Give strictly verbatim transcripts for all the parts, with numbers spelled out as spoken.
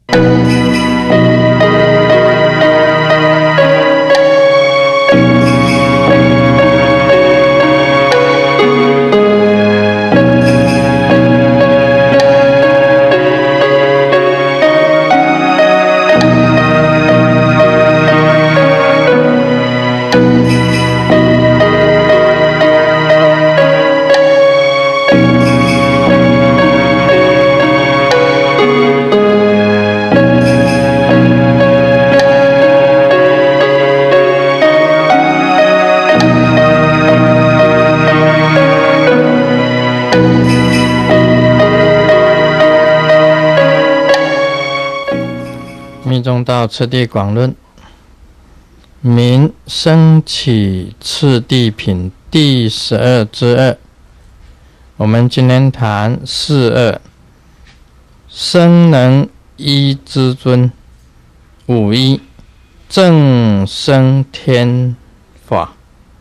密宗道次第广论，名升起次第品第十二之二。我们今天谈四二，生能依之尊，五一正生天法，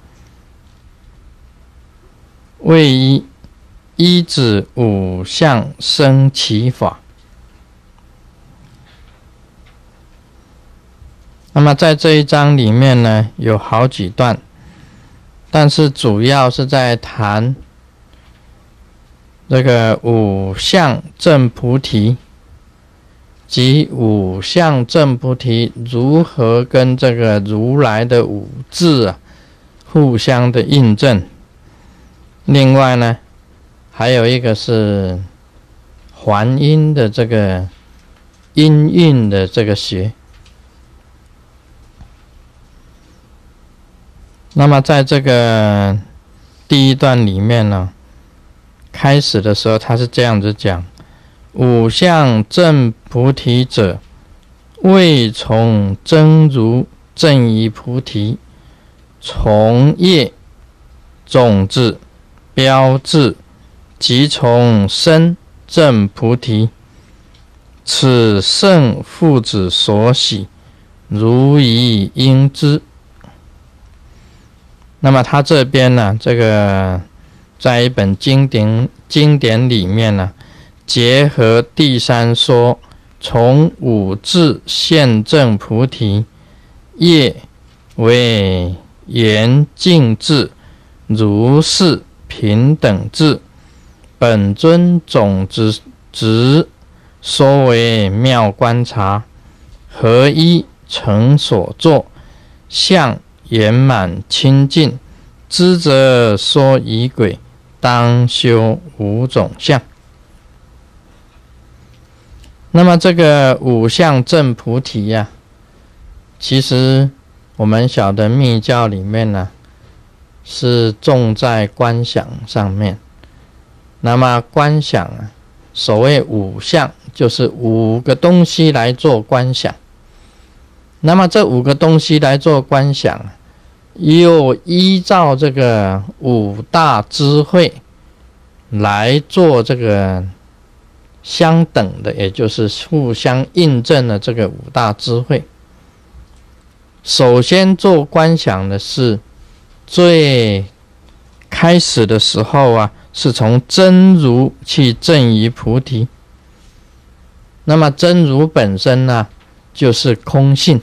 为一一指五相生起法。那么在这一章里面呢，有好几段，但是主要是在谈这个五相正菩提及五相正菩提如何跟这个如来的五智啊互相的印证。另外呢，还有一个是还因的这个因运的这个学。那么在这个第一段里面呢，开始的时候他是这样子讲：五相正菩提者，未从真如正一菩提，从业种子标志，即从身正菩提，此圣父子所喜，如以应知。那么他这边呢，这个在一本经典经典里面呢，结合第三说，从五智现正菩提，业为严净智，如是平等智，本尊种子执，说为妙观察，合一成所作，相圆满清净，知则说仪轨，当修五种相。那么这个五相正菩提呀、啊，其实我们晓得密教里面呢、啊，是重在观想上面。那么观想啊，所谓五相，就是五个东西来做观想。那么这五个东西来做观想，又依照这个五大智慧来做这个相等的，也就是互相印证的这个五大智慧。首先做观想的是最开始的时候啊，是从真如去证于菩提。那么真如本身呢、啊，就是空性。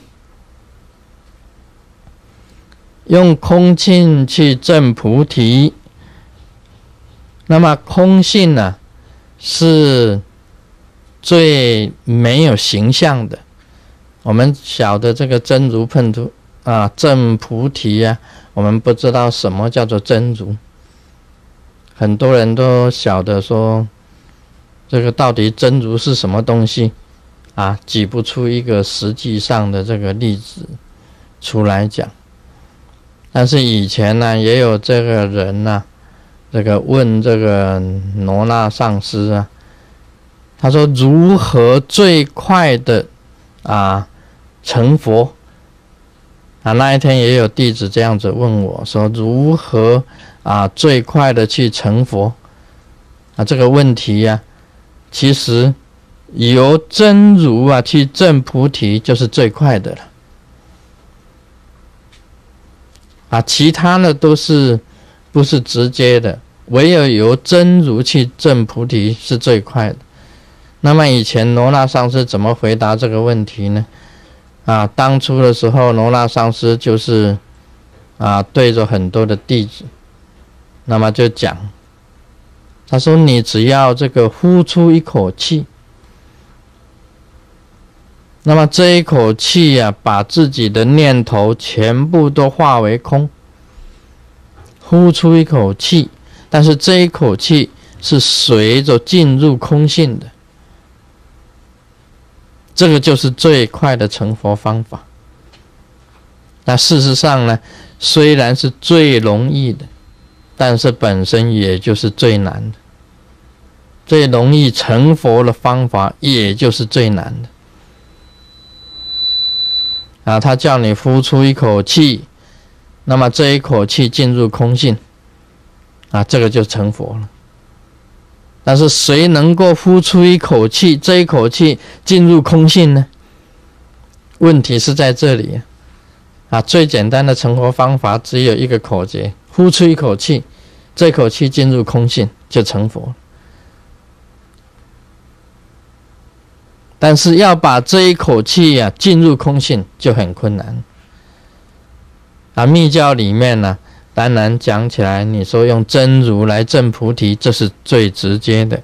用空性去证菩提，那么空性呢，是最没有形象的。我们晓得这个真如碰图啊，证菩提啊，我们不知道什么叫做真如。很多人都晓得说，这个到底真如是什么东西啊，举不出一个实际上的这个例子出来讲。但是以前呢，也有这个人呢、啊，这个问这个罗那上师啊，他说如何最快的啊成佛啊？那一天也有弟子这样子问我说，如何啊最快的去成佛？啊，这个问题呀、啊，其实由真如啊去证菩提就是最快的了。啊，其他的都是不是直接的，唯有由真如去证菩提是最快的。 那么以前罗那上师怎么回答这个问题呢？啊，当初的时候，罗那上师就是啊对着很多的弟子，那么就讲，他说：“你只要这个呼出一口气，那么这一口气啊，把自己的念头全部都化为空。呼出一口气，但是这一口气是随着进入空性的。”这个就是最快的成佛方法。那事实上呢，虽然是最容易的，但是本身也就是最难的。最容易成佛的方法，也就是最难的。啊，他叫你呼出一口气，那么这一口气进入空性，啊，这个就成佛了。但是谁能够呼出一口气，这一口气进入空性呢？问题是在这里啊！最简单的成佛方法只有一个口诀：呼出一口气，这口气进入空性就成佛。但是要把这一口气啊进入空性就很困难。啊，密教里面呢、啊。当然讲起来，你说用真如来证菩提，这是最直接的。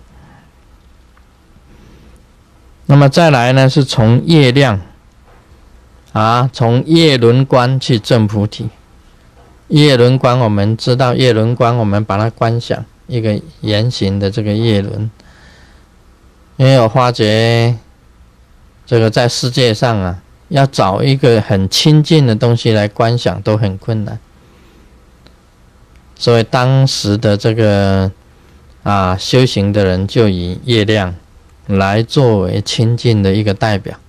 那么再来呢，是从业量啊，从业轮观去证菩提。业轮观，我们知道业轮观，我们把它观想一个圆形的这个业轮，因为我发觉这个在世界上啊，要找一个很亲近的东西来观想都很困难。所以当时的这个啊修行的人就以业量来作为亲近的一个代表。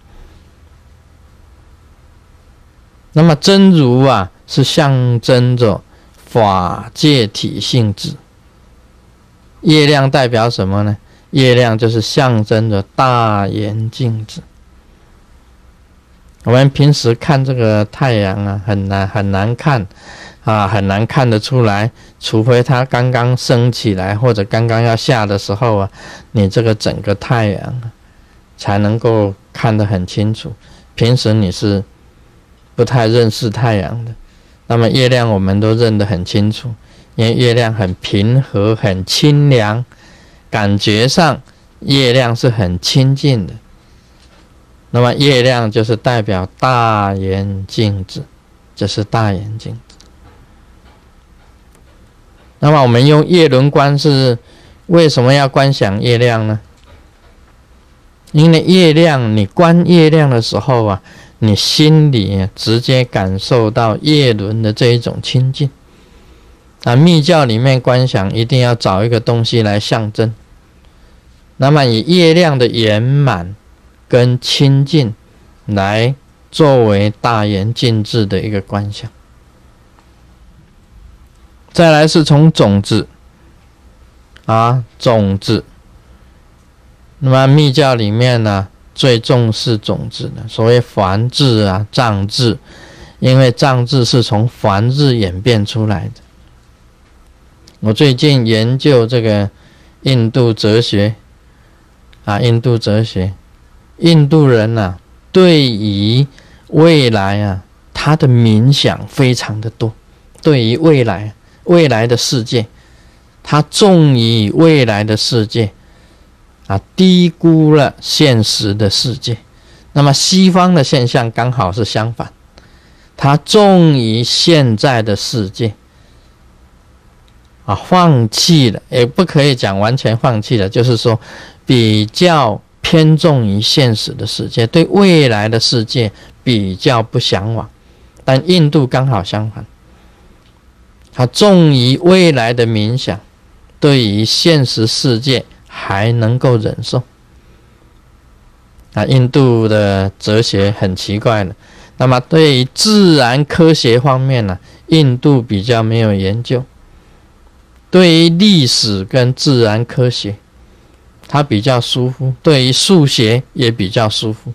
那么真如啊是象征着法界体性质，业量代表什么呢？业量就是象征着大圆镜智。我们平时看这个太阳啊，很难很难看啊，很难看得出来，除非它刚刚升起来或者刚刚要下的时候啊，你这个整个太阳、啊、才能够看得很清楚。平时你是不太认识太阳的。那么月亮我们都认得很清楚，因为月亮很平和、很清凉，感觉上月亮是很清净的。那么月亮就是代表大圆镜智，这是大圆镜智。那么我们用月轮观是为什么要观想月亮呢？因为月亮，你观月亮的时候啊，你心里直接感受到月轮的这一种清净。啊，密教里面观想一定要找一个东西来象征，那么以月亮的圆满跟清净来作为大圆镜智的一个观想。再来是从种子啊，种子。那么密教里面呢，最重视种子的，所谓梵志啊、藏志，因为藏志是从梵志演变出来的。我最近研究这个印度哲学啊，印度哲学，印度人啊，对于未来啊，他的冥想非常的多。对于未来，未来的世界，他重于未来的世界啊，低估了现实的世界。那么西方的现象刚好是相反，他重于现在的世界啊，放弃了，也不可以讲完全放弃了，就是说比较偏重于现实的世界，对未来的世界比较不向往。但印度刚好相反，他重于未来的冥想，对于现实世界还能够忍受。啊，印度的哲学很奇怪了。那么对于自然科学方面呢、啊，印度比较没有研究。对于历史跟自然科学，他比较舒服；对于数学也比较舒服。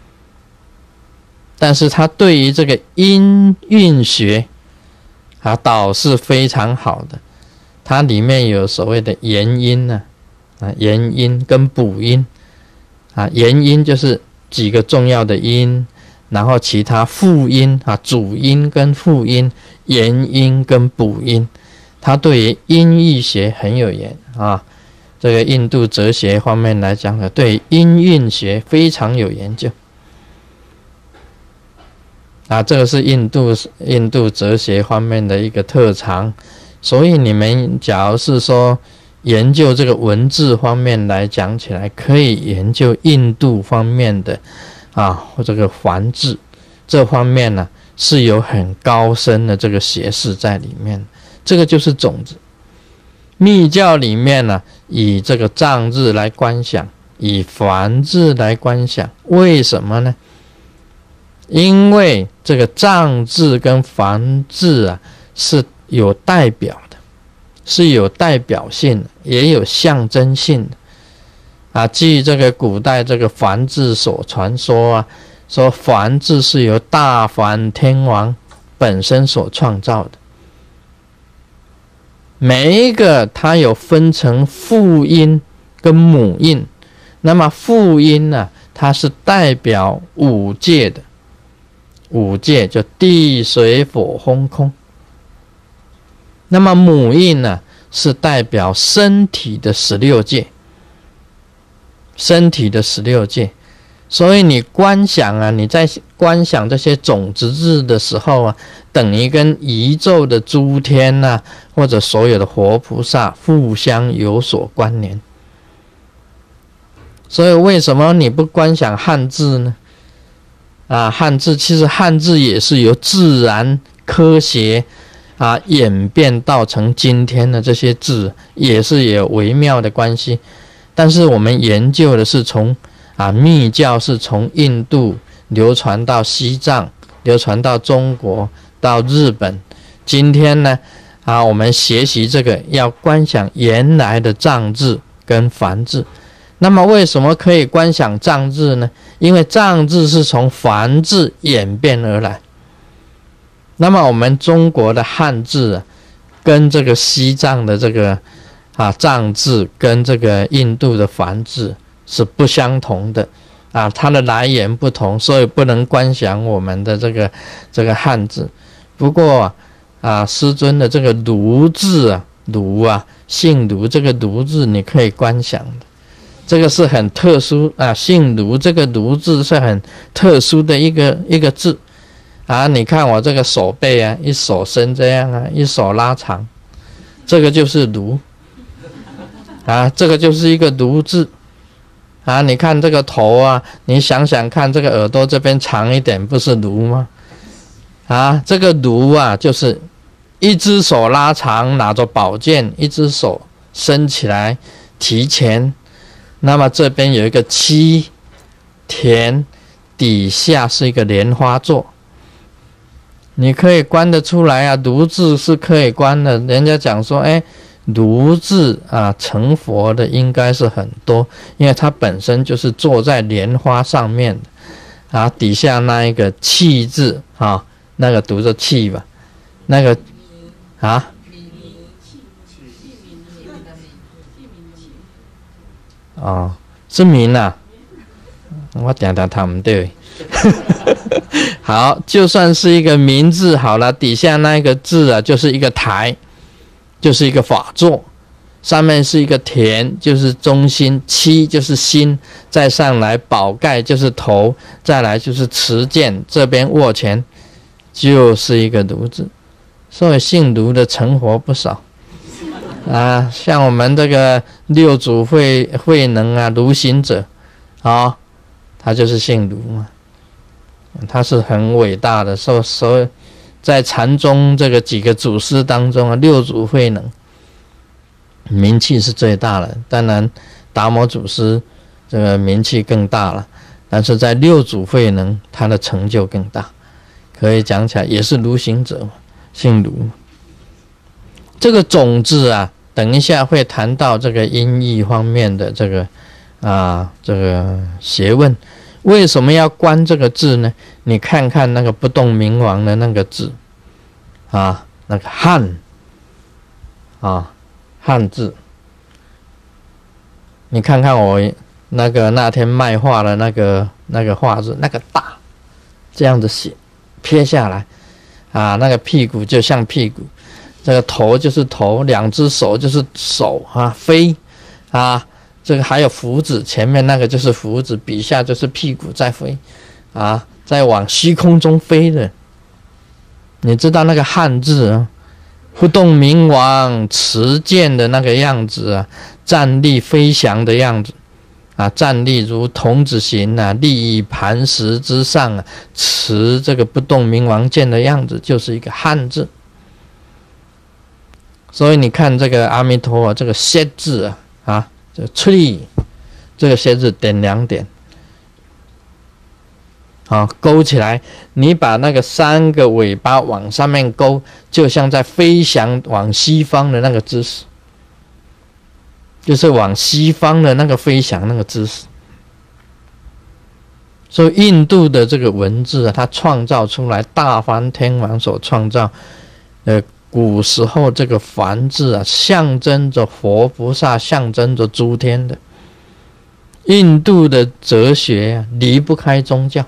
但是他对于这个音韵学啊，倒是非常好的。它里面有所谓的元音啊，啊元音跟补音啊，元音就是几个重要的音，然后其他辅音啊，主音跟辅音，元音跟补音，它对于音译学很有研啊。这个印度哲学方面来讲呢，对音韵学非常有研究啊，这个是印度印度哲学方面的一个特长。所以你们假如是说研究这个文字方面来讲起来，可以研究印度方面的啊，或这个梵字这方面呢、啊，是有很高深的这个学识在里面。这个就是种子。密教里面呢、啊，以这个藏字来观想，以梵字来观想，为什么呢？因为这个藏字跟梵字啊是有代表的，是有代表性的，也有象征性的啊。据这个古代这个梵字所传说啊，说梵字是由大梵天王本身所创造的。每一个它有分成父音跟母音，那么父音呢、啊，它是代表五界的，五界就地水火风空。那么母音呢、啊，是代表身体的十六界，身体的十六界。所以你观想啊，你在观想这些种子字的时候啊，等于跟宇宙的诸天啊，或者所有的活菩萨互相有所关联。所以为什么你不观想汉字呢？啊，汉字其实汉字也是由自然科学啊演变到成今天的这些字，也是有微妙的关系。但是我们研究的是从啊，密教是从印度流传到西藏，流传到中国，到日本。今天呢，啊，我们学习这个要观想原来的藏字跟梵字。那么为什么可以观想藏字呢？因为藏字是从梵字演变而来。那么我们中国的汉字啊，跟这个西藏的这个啊藏字，跟这个印度的梵字是不相同的啊，它的来源不同，所以不能观想我们的这个这个汉字。不过啊，师尊的这个卢字啊，卢啊，姓卢这个卢字你可以观想的，这个是很特殊啊，姓卢这个卢字是很特殊的一个一个字啊。你看我这个手背啊，一手伸这样啊，一手拉长，这个就是卢啊，这个就是一个卢字。啊，你看这个头啊，你想想看，这个耳朵这边长一点，不是卢吗？啊，这个卢啊，就是一只手拉长，拿着宝剑，一只手伸起来提前。那么这边有一个七田，底下是一个莲花座，你可以观得出来啊。卢字是可以观的，人家讲说，哎。卢字啊，成佛的应该是很多，因为它本身就是坐在莲花上面的啊。底下那一个气字啊，那个读着气吧，那个啊，哦，是名啊，我点点他们对。好，就算是一个名字好了，底下那一个字啊，就是一个台。就是一个法座，上面是一个田，就是中心，七就是心，再上来宝盖就是头，再来就是持剑，这边握拳，就是一个卢字。所以姓卢的成佛不少啊，像我们这个六祖慧慧能啊，卢行者啊，他就是姓卢嘛，他是很伟大的，所所以。在禅宗这个几个祖师当中啊，六祖慧能名气是最大的，当然达摩祖师这个名气更大了，但是在六祖慧能他的成就更大，可以讲起来也是卢行者嘛，姓卢。这个种字啊，等一下会谈到这个音译方面的这个啊这个学问。为什么要观这个字呢？你看看那个不动明王的那个字啊，那个汉啊汉字，你看看我那个那天卖画的那个那个画字，那个大这样子写撇下来啊，那个屁股就像屁股，这个头就是头，两只手就是手啊，飞啊，这个还有胡子，前面那个就是胡子，笔下就是屁股在飞啊，在往虚空中飞的。你知道那个汉字啊，不动明王持剑的那个样子啊，站立飞翔的样子啊，站立如童子形啊，立于磐石之上啊，持这个不动明王剑的样子，就是一个汉字。所以你看这个阿弥陀佛这个歇字啊，啊，这个出力，这个歇字点两点。啊，勾起来，你把那个三个尾巴往上面勾，就像在飞翔往西方的那个姿势，就是往西方的那个飞翔那个姿势。所以印度的这个文字啊，它创造出来大梵天王所创造，呃，古时候这个梵字啊，象征着佛菩萨，象征着诸天的。印度的哲学啊，离不开宗教。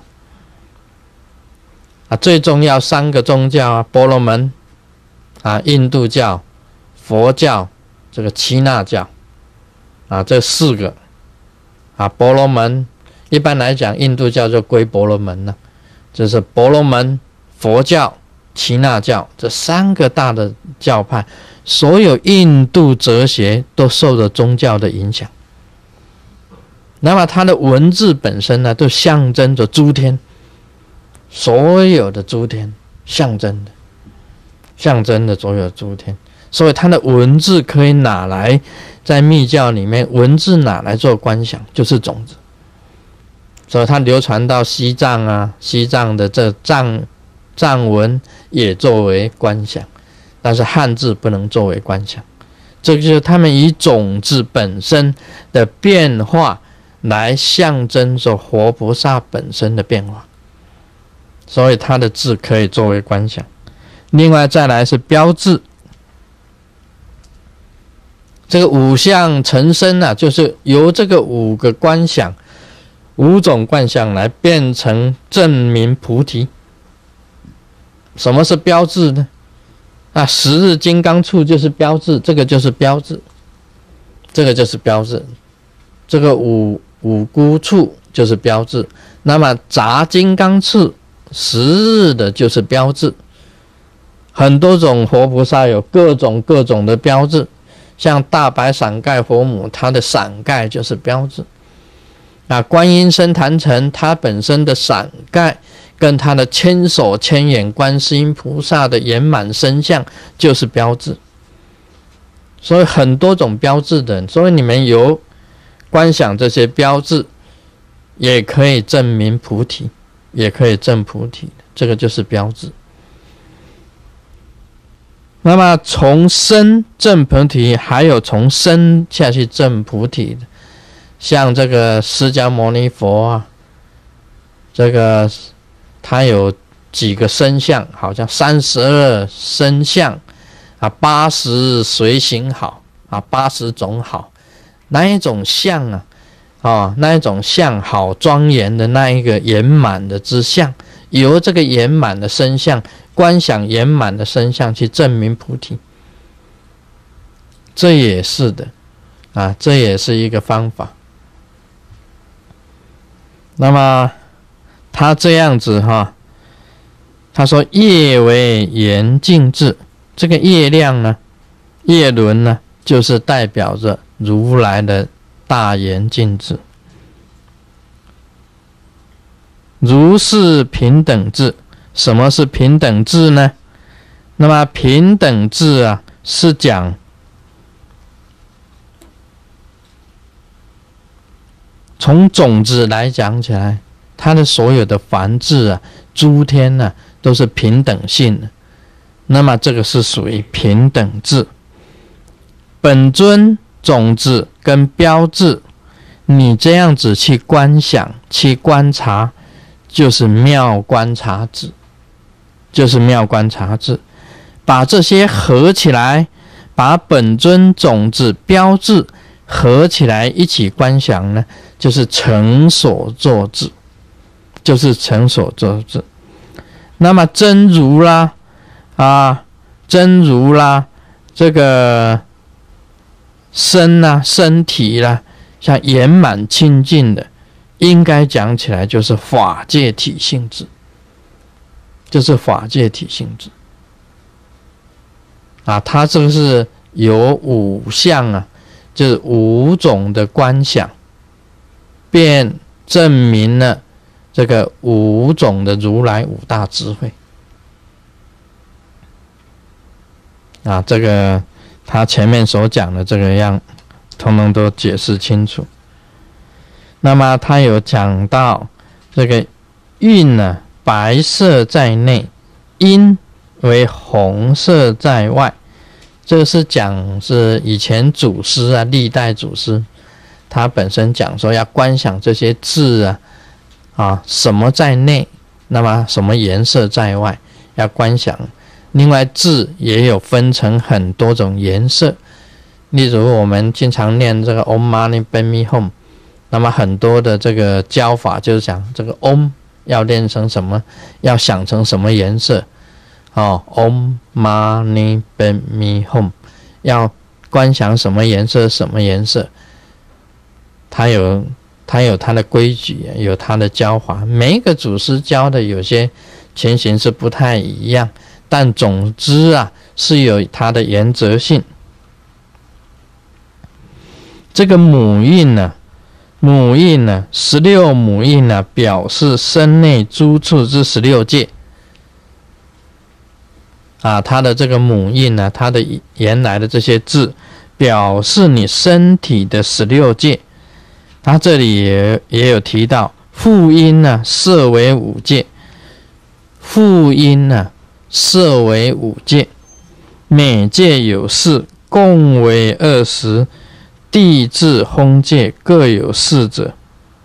啊，最重要三个宗教啊，婆罗门啊，印度教、佛教，这个耆那教啊，这四个啊，婆罗门一般来讲，印度教就归婆罗门了，这是婆罗门、佛教、耆那教这三个大的教派，所有印度哲学都受着宗教的影响。那么它的文字本身呢，都象征着诸天。所有的诸天象征的，象征的所有诸天，所以它的文字可以拿来在密教里面，文字拿来做观想，就是种子。所以它流传到西藏啊，西藏的这藏藏文也作为观想，但是汉字不能作为观想。这就是他们以种子本身的变化来象征着活菩萨本身的变化。所以它的字可以作为观想。另外再来是标志，这个五相成身啊，就是由这个五个观想、五种观想来变成证明菩提。什么是标志呢？啊，十日金刚杵就是标志，这个就是标志，这个就是标志，这个五五箍杵就是标志。那么杂金刚杵十日的就是标志，很多种活菩萨有各种各种的标志，像大白伞盖佛母，它的伞盖就是标志。啊，观音身坛城，它本身的伞盖跟它的千手千眼观世音菩萨的圆满身相就是标志。所以很多种标志的人，所以你们有观想这些标志，也可以证明菩提。也可以证菩提，这个就是标志。那么从身证菩提，还有从身下去证菩提的，像这个释迦牟尼佛啊，这个他有几个身相，好像三十二身相啊，八十随行好啊，八十种好，哪一种相啊？哦，那一种相好庄严的那一个圆满的之相，由这个圆满的身相观想圆满的身相去证明菩提，这也是的啊，这也是一个方法。那么他这样子哈，他说业为圆净智，这个业量呢，业轮呢，就是代表着如来的大圆净智。如是平等智，什么是平等智呢？那么平等智啊，是讲从种子来讲起来，它的所有的梵字啊，诸天啊，都是平等性的。那么这个是属于平等智。本尊种子跟标志，你这样子去观想、去观察，就是妙观察智，就是妙观察智。把这些合起来，把本尊种子标志合起来一起观想呢，就是成所作智，就是成所作智。那么真如啦，啊，真如啦，这个身啦、身体啦，像圆满清净的，应该讲起来就是法界体性智，就是法界体性智啊，它这个是有五项啊，就是五种的观想，便证明了这个五种的如来五大智慧啊，这个他前面所讲的这个样，通通都解释清楚。那么他有讲到这个韵呢，白色在内，音为红色在外。这个是讲是以前祖师啊，历代祖师，他本身讲说要观想这些字啊，啊什么在内，那么什么颜色在外，要观想。另外字也有分成很多种颜色，例如我们经常念这个 Om Mani Padme Hum， 那么很多的这个教法就是讲这个 Om 要念成什么，要想成什么颜色。哦 Om Mani Padme Hum 要观想什么颜色什么颜色，它有它有它的规矩，有它的教法，每一个祖师教的有些情形是不太一样，但总之啊是有它的原则性。这个母印呢，母印呢，十六母印呢，表示身内诸处之十六界。啊，它的这个母印呢，它的原来的这些字，表示你身体的十六界。它这里也也有提到，复音呢设为五界，复音呢设为五界，每界有四，共为二十，地至风界各有四者。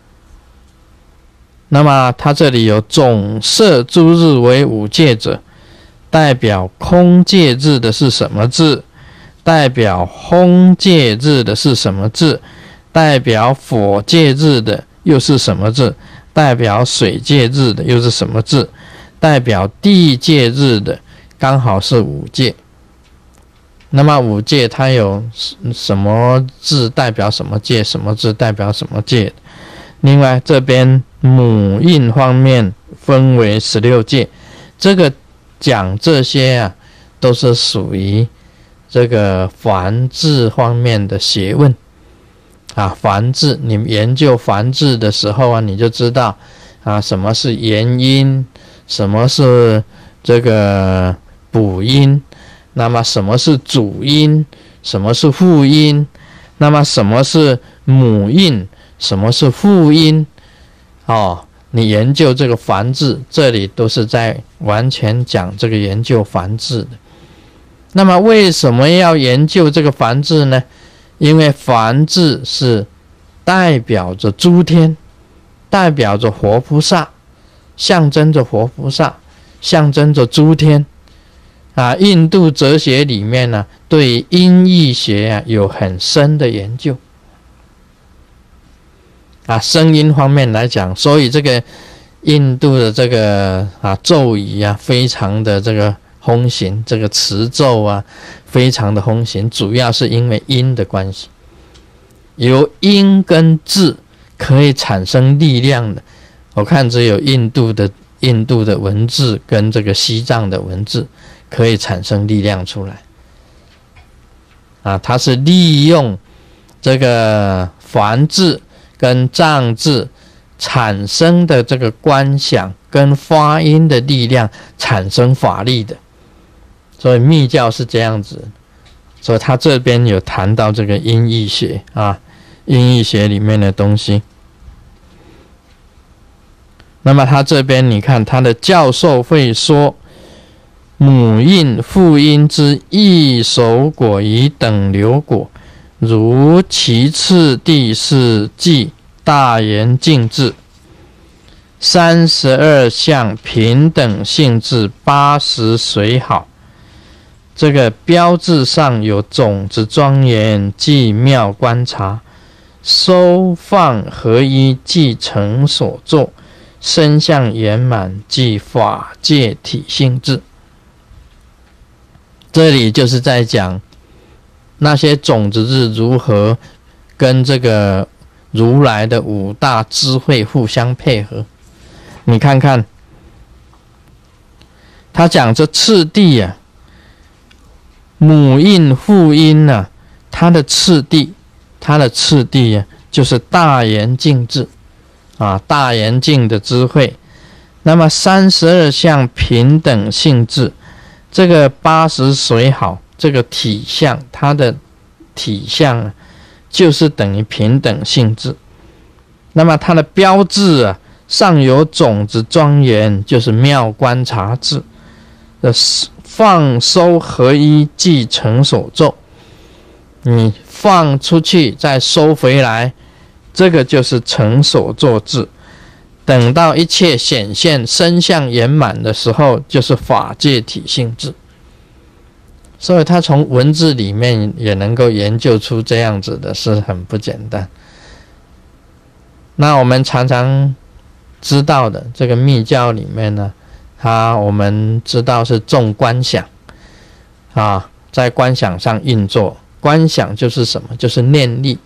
那么它这里有总设诸日为五界者，代表空界日的是什么字？代表风界日的是什么字？代表火界日的又是什么字？代表水界日的又是什么字？代表地界日的刚好是五界。那么五界它有什么字代表什么界？什么字代表什么界？另外这边母印方面分为十六界，这个讲这些啊，都是属于这个梵字方面的学问啊。梵字，你研究梵字的时候啊，你就知道啊，什么是元音，什么是这个补音，那么什么是主音，什么是副音，那么什么是母音，什么是父音哦。你研究这个梵字，这里都是在完全讲这个研究梵字的。那么为什么要研究这个梵字呢？因为梵字是代表着诸天，代表着活菩萨，象征着活菩萨，象征着诸天啊。印度哲学里面呢，对音译学啊有很深的研究啊，声音方面来讲，所以这个印度的这个啊咒语啊，非常的这个风行，这个持咒啊，非常的风行，主要是因为音的关系，由音跟字可以产生力量的。我看只有印度的印度的文字跟这个西藏的文字可以产生力量出来啊，它是利用这个梵字跟藏字产生的这个观想跟发音的力量产生法力的，所以密教是这样子。所以他这边有谈到这个音译学啊，音译学里面的东西。那么他这边你看他的教授会说，母印父印之异熟果与等流果，如其次第四纪大圆净智，三十二相平等性质八十随好， 这个标志上有种子庄严，即妙观察；收放合一，即成所作；身相圆满，即法界体性智。这里就是在讲那些种子日如何跟这个如来的五大智慧互相配合。你看看，他讲这次第啊，母音父音啊，它的次第，它的次第啊，就是大圆净智啊，大圆净的智慧。那么三十二相平等性智，这个八十随好，这个体相，它的体相啊，就是等于平等性智。那么它的标志啊，上有种子庄严，就是妙观察智。放收合一，即成所作。你放出去再收回来，这个就是成所作智。等到一切显现身相圆满的时候，就是法界体性智。所以他从文字里面也能够研究出这样子的，是很不简单。那我们常常知道的这个密教里面呢，它我们知道是重观想啊，在观想上运作。观想就是什么？就是念力。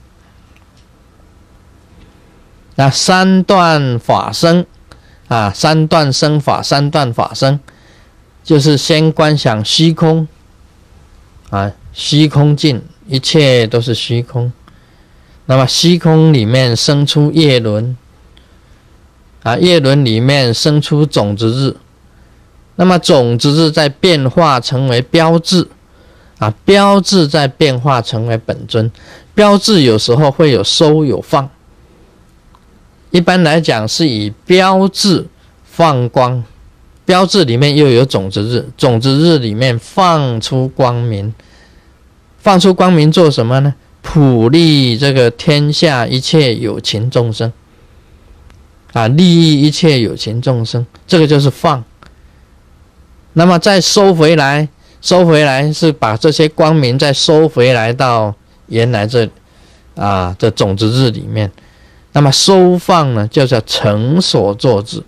那三段法身啊，三段生法，三段法身，就是先观想虚空啊，虚空尽，一切都是虚空。那么虚空里面生出业轮啊，业轮里面生出种子日。那么种子日再变化成为标志啊，标志再变化成为本尊。标志有时候会有收有放，一般来讲是以标志放光，标志里面又有种子日，种子日里面放出光明。放出光明做什么呢？普利这个天下一切有情众生啊，利益一切有情众生，这个就是放。那么再收回来，收回来是把这些光明再收回来到原来这啊这种子日里面。那么收放呢，就叫成所作智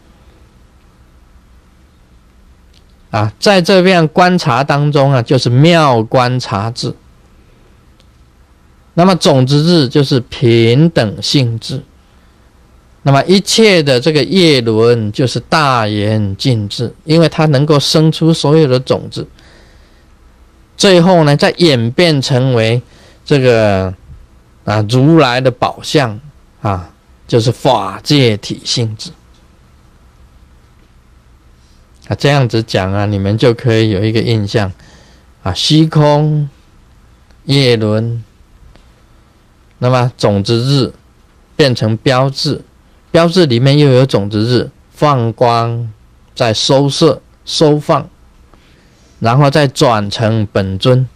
啊，在这边观察当中啊，就是妙观察智。那么种子日就是平等性智。那么一切的这个业轮就是大圆净智，因为它能够生出所有的种子，最后呢再演变成为这个啊如来的宝相啊，就是法界体性智啊。这样子讲啊，你们就可以有一个印象啊，虚空业轮，那么种子日变成标志。标志里面又有种子日，放光再收摄收放，然后再转成本尊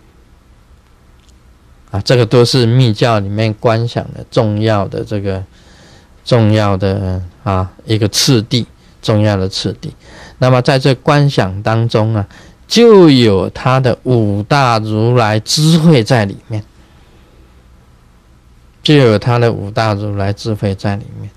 啊，这个都是密教里面观想的重要的这个重要的啊一个次第，重要的次第。那么在这观想当中啊，就有它的五大如来智慧在里面，就有它的五大如来智慧在里面。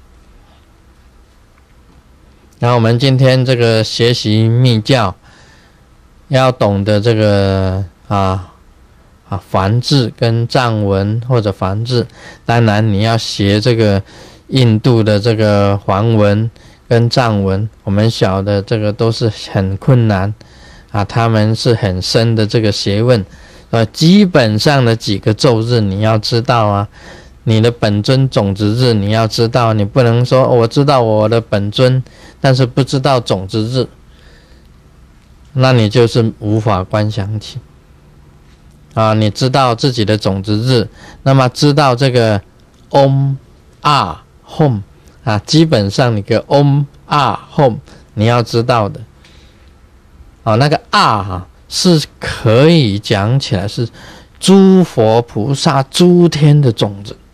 然后我们今天这个学习密教，要懂得这个啊啊梵字跟藏文或者梵字，当然你要学这个印度的这个梵文跟藏文，我们晓得这个都是很困难啊，他们是很深的这个学问，呃，基本上的几个咒日你要知道啊。你的本尊种子日你要知道，你不能说、哦、我知道我的本尊，但是不知道种子日，那你就是无法观想起啊。你知道自己的种子日，那么知道这个 Om Ah Hum 啊，基本上你个 Om Ah Hum 你要知道的啊，那个啊哈是可以讲起来是诸佛菩萨诸天的种子。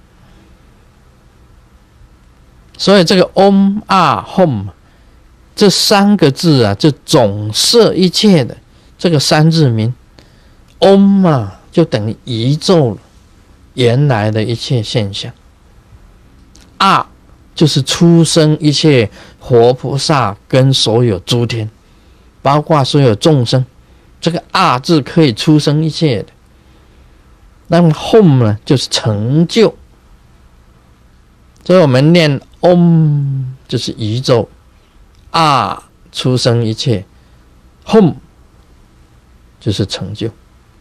所以这个 Om Ah Hum 这三个字啊，就总摄一切的， 这个三字名 Om 啊，就等于移奏了原来的一切现象。啊，就是出生一切活菩萨跟所有诸天，包括所有众生，这个啊字可以出生一切的。那么 Home 呢，就是成就。所以我们念 Om 就是移奏，啊出生一切， Home 就是成就。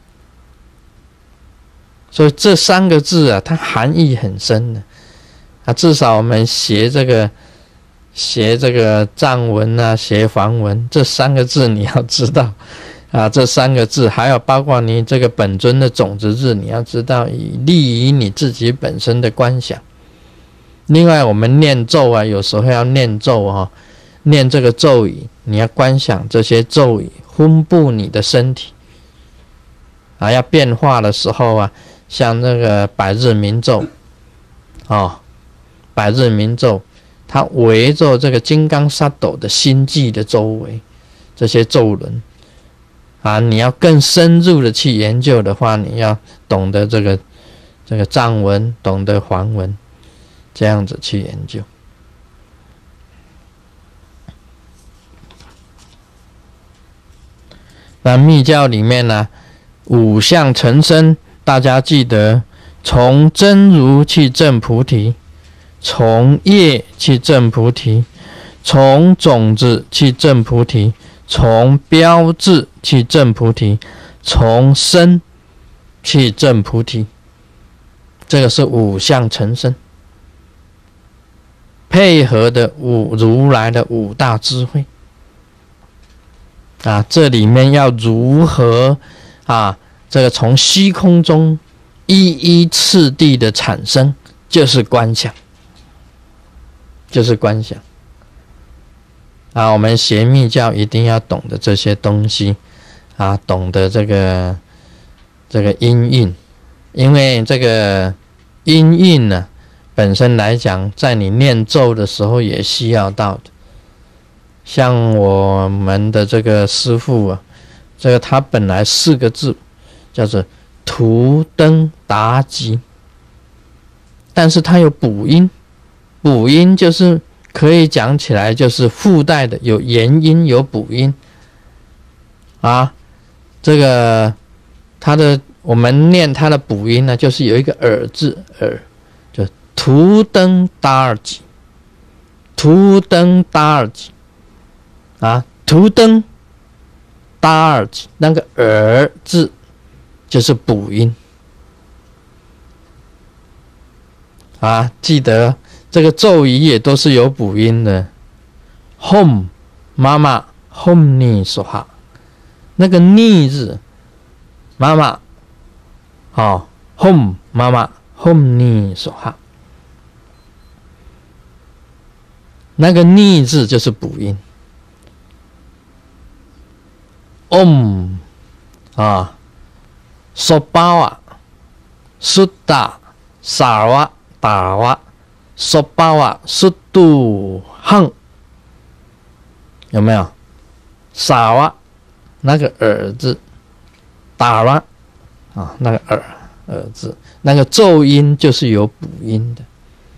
所以这三个字啊，它含义很深的啊。至少我们学这个学这个藏文啊，学梵文，这三个字你要知道啊。这三个字还有包括你这个本尊的种子字，你要知道，以利于你自己本身的观想。另外，我们念咒啊，有时候要念咒啊，念这个咒语，你要观想这些咒语分布你的身体啊，要变化的时候啊。像那个百日明咒，哦，百日明咒，它围着这个金刚萨埵的心际的周围，这些咒轮啊，你要更深入的去研究的话，你要懂得这个这个藏文，懂得梵文，这样子去研究。那密教里面呢，五相成身。大家记得，从真如去证菩提，从业去证菩提，从种子去证菩提，从标志去证菩提，从身去证菩提。这个是五相成身，配合的五如来的五大智慧啊，这里面要如何啊？这个从虚空中一一次第的产生，就是观想，就是观想啊！我们学密教一定要懂得这些东西啊，懂得这个这个音韵，因为这个音韵呢，本身来讲，在你念咒的时候也需要到的。像我们的这个师父啊，这个他本来四个字。叫做图登达吉，但是它有补音，补音就是可以讲起来就是附带的，有延音有补音啊。这个它的我们念它的补音呢，就是有一个耳字，耳就图登达尔吉，图登达尔吉啊，图登达尔吉那个耳字。就是补音啊，记得这个咒语也都是有补音的。Home 妈妈 Home 尼说哈，那个尼字妈妈，好 Home 妈妈 Home 尼说哈，那个尼字就是补音。Om 啊。娑巴瓦、苏达、萨瓦、达瓦、娑巴瓦、苏度、亨，有没有？萨瓦那个耳字，达瓦啊那个耳耳字，那个咒音就是有补音的，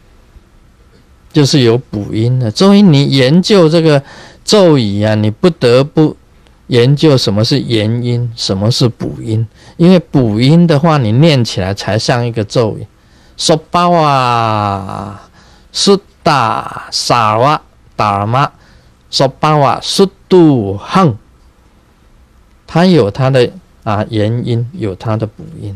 就是有补音的。所以你研究这个咒语啊，你不得不研究什么是延音，什么是补音。因为补音的话，你念起来才像一个咒语。娑巴瓦、苏达、萨瓦、达玛、娑巴瓦、苏度、亨，它有它的啊延音，有它的补音。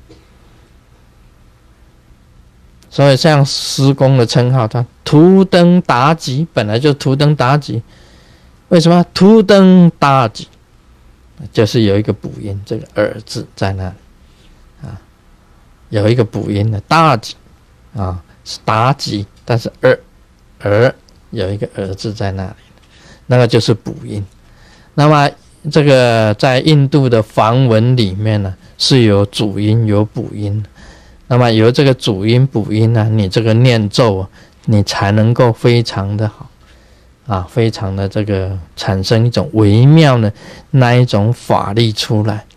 所以像师公的称号，它图登达吉，本来就图登达吉。为什么图登达吉？就是有一个补音，这个耳字在那里啊，有一个补音的达吉啊，是达吉，但是耳耳有一个耳字在那里，那个就是补音。那么这个在印度的梵文里面呢，是有主音有补音。那么由这个主音补音呢，你这个念咒啊，你才能够非常的好啊，非常的这个产生一种微妙的那一种法力出来。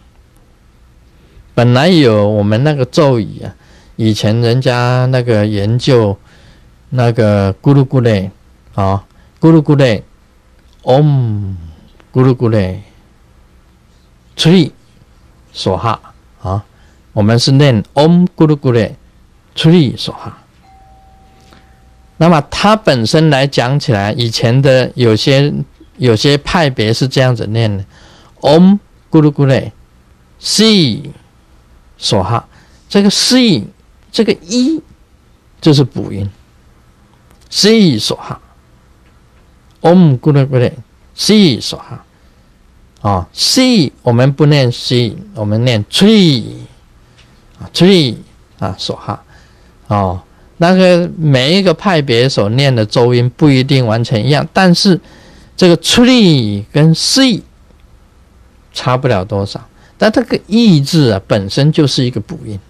本来有我们那个咒语啊，以前人家那个研究那个咕噜咕嘞啊，咕噜咕嘞 ，om 咕噜咕嘞 ，tree 所哈啊，我们是念 om 咕噜咕嘞 tree 所哈。那么它本身来讲起来，以前的有些有些派别是这样子念的 ，om 咕噜咕嘞 ，see 所哈，这个 see 这个一就是补音 ，see 所哈 ，om 咕噜咕嘞 ，see 所哈，啊 ，see 我们不念 see， 我们念 tree 啊 tree 啊所哈，哦。那个每一个派别所念的咒音不一定完全一样，但是这个 tree 跟 see 差不了多少，但这个意字啊本身就是一个补音，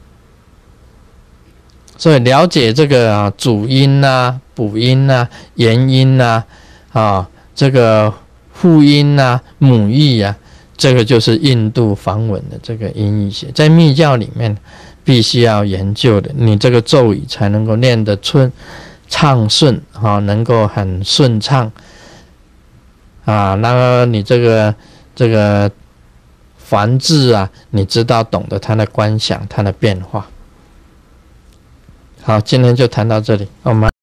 所以了解这个啊主音啊、补音啊、延音啊、啊这个复音啊、母意啊，这个就是印度梵文的这个音译学，在密教里面必须要研究的，你这个咒语才能够念得顺畅顺啊，能够很顺畅啊。那么你这个这个梵字啊，你知道懂得它的观想、它的变化。好，今天就谈到这里，我们。